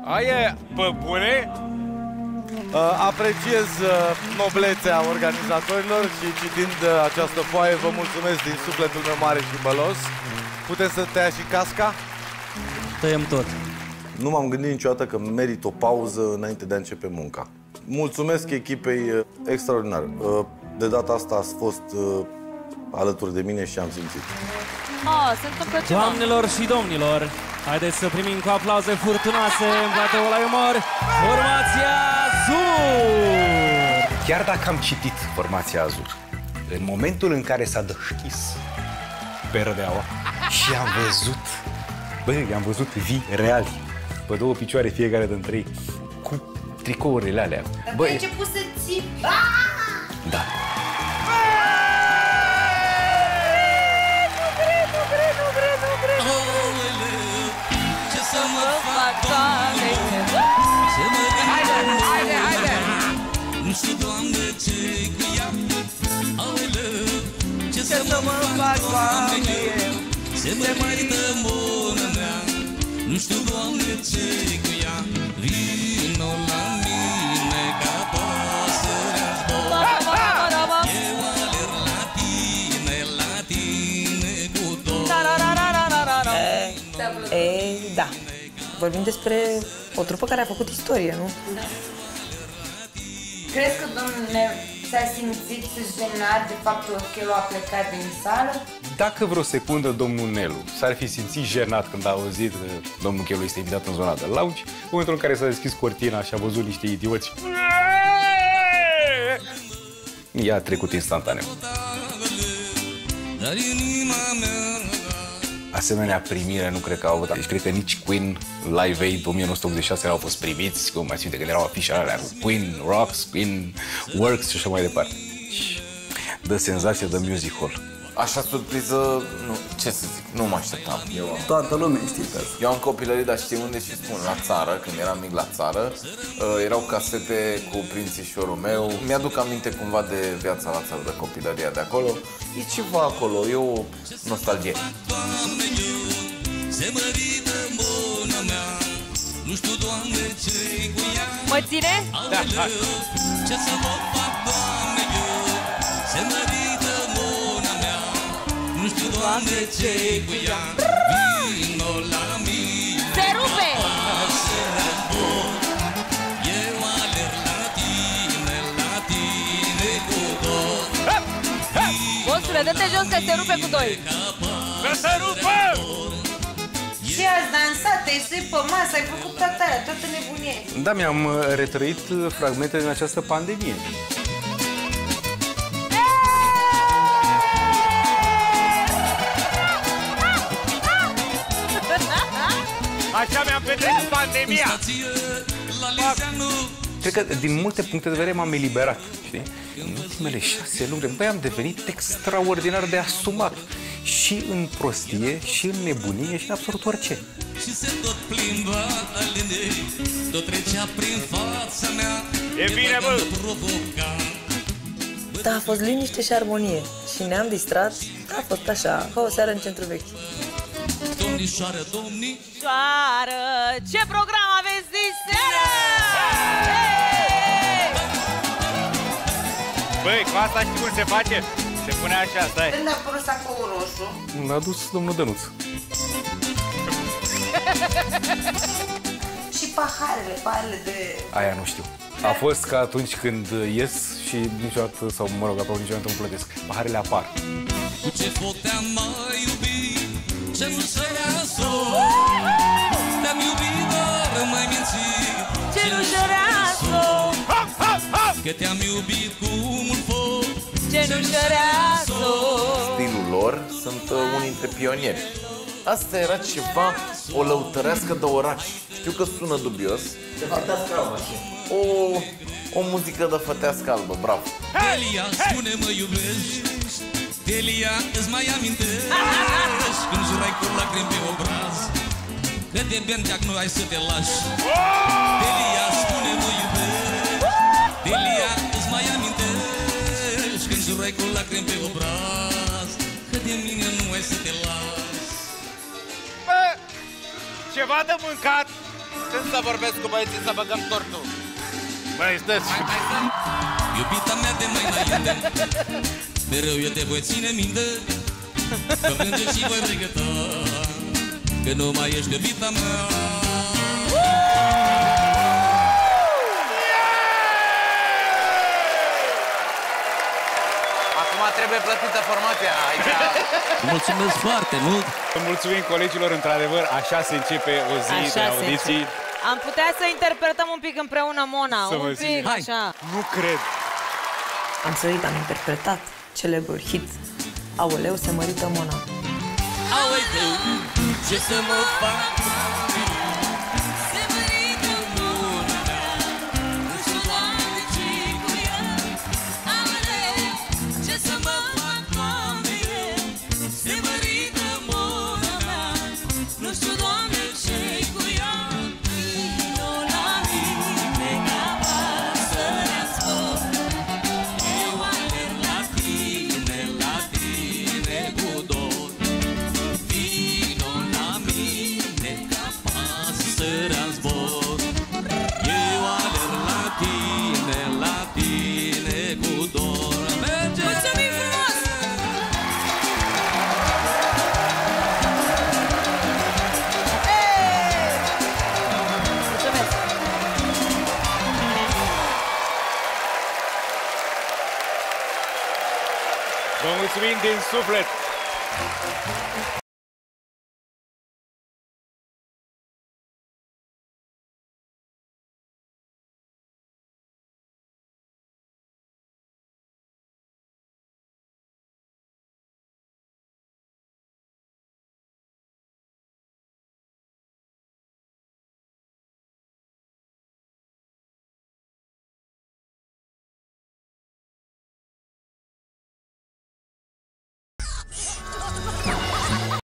Aia, pe bune? Apreciez noblețea organizatorilor și citind această foaie vă mulțumesc din sufletul meu mare și bălos. Puteți să tăia și casca? Tăiem tot. Nu m-am gândit niciodată că merit o pauză înainte de a începe munca. Mulțumesc echipei extraordinar. De data asta ați fost alături de mine și am simțit. Se întâmplă ceva. Doamnelor și domnilor, haideți să primim cu aplauze furtunoase în plateul la umor Formația Azur! Chiar dacă am citit Formația Azur, în momentul în care s-a deschis perdeaua și am văzut, i-am văzut vii reali, pe două picioare fiecare dintre ei, cu tricourile alea. Dar tu ai început să țipi. Da. Ce să mă fac, Doamne? Haide! Nu știu, Doamne, ce-i cu ea. Ce să mă fac, Doamne? Se mărită mona mea. Nu știu, Doamne, ce-i cu ea. Vino la mine ca pasărea zbor. Eu alerg la tine cu tot. Da. Vorbim despre o trupă care a făcut istorie, nu? Da. Crezi că domnul Nel s-a simțit jenat de faptul că el a plecat din sală? Dacă vreo secundă domnul Nelu s-ar fi simțit jenat când a auzit că domnul Chelu este invitat în zona de lounge, în momentul în care s-a deschis cortina și a văzut niște idioți, i-a trecut instantaneu. Asemenea primire nu cred că au avut. Deci cred că nici Queen Live Aid 1986 n-au fost primiți, cum mai ținte când erau afișele alea cu Queen Rocks, Queen Works și așa mai departe. Și dă senzație de music hall. Așa surpriză, nu, ce să zic, nu mă așteptam. Toată lumea știe pe asta. Eu am copilărit, dar știi unde și spun, la țară, când eram mic la țară, erau casete cu prințișorul meu. Mi-aduc aminte cumva de viața la țară, de copilăria de acolo. E ceva acolo, e o nostalgie. Mă ține? Da. Ce să mă fac, Doamne, eu? Se mărită mona mea. Nu știu, Doamne, ce-i cu ea. Vino la mine. Se rupe! Eu alerg la tine cu tot. Bosule, dă-te jos că se rupe cu doi. Că se rupe! Și ați dansat, te-ai suit pe masă, ai făcut toată aia, toată nebunie. Da, mi-am retrăit fragmente din această pandemie. Așa mi-am petrecut pandemia! Cred că din multe puncte de vedere m-am eliberat, știi? În ultimele 6 luni, băi, am devenit extraordinar de asumat. Și în prostie, și în nebunie, și în absolut orice. Și se tot plimba alinei, tot trecea prin fața mea. E bine, bă! Da, a fost liniște și armonie. Și ne-am distrat, a fost așa, ca o seară în centru vechi. Domnișoară, Soară, ce program aveți diseară? Băi, cu asta știi cum se face? Se pune așa, stai. Când a apărut sacoul roșu? L-a dus domnul Dănuț. Și paharele de... Aia nu știu. A fost ca atunci când ies și niciodată, sau mă rog, aproape niciodată nu plătesc. Paharele apar. cu ce foc te-am mai iubit, ce nu șărea sol. Te-am iubit, dar m-ai mințit, Ce nu șărea sol. că te-am iubit cu mult foc. Ce nu șărea sol. Stilul lor sunt unii dintre pionieri. Asta era ceva, o lăutărească de oraș. Știu că sună dubios. De fătească albă. O muzică de fătească albă, bravo. Delia, spune-mă iubești, Delia, îți mai amintești când jurai cu lacrimi pe obraz că de benteac nu ai să te lași. Delia, spune-mă iubești, Delia, îți mai amintești când jurai cu lacrimi pe obraz că de mine nu ai să te lași. Ceva de mâncat Când să vorbesc cu băieții să băgăm tortul? Băi, stați! Iubita mea de mai înainte, mereu eu te voi ține minte, că plânge și voi regăta, că nu mai ești iubita mea. Acum trebuie plătită formația aici. Mulțumesc foarte mult. Mulțumim colegilor, într-adevăr, așa se începe o zi de audiții. Am putea să interpretăm un pic împreună, Mona, Să vă un pic, ținem. așa. Nu cred. Am sărit, am interpretat celebrul hit Aoleu, se mărită Mona. Aoleu, ce să mă fac? Se mărită Mona, nu știu, Doamne, ce-i cu ea. Aoleu, ce să mă fac, Doamne, se mărită Mona, nu știu, Doamne, ce-i cu ea. Vino la mine ca pasărea-n zbor, eu alerg la tine cu dor. Vino la mine ca pasărea-n zbor, eu alerg la tine cu dor. Merge! Mulțumim frumos! Mulțumesc! Vă mulțumim din suflet!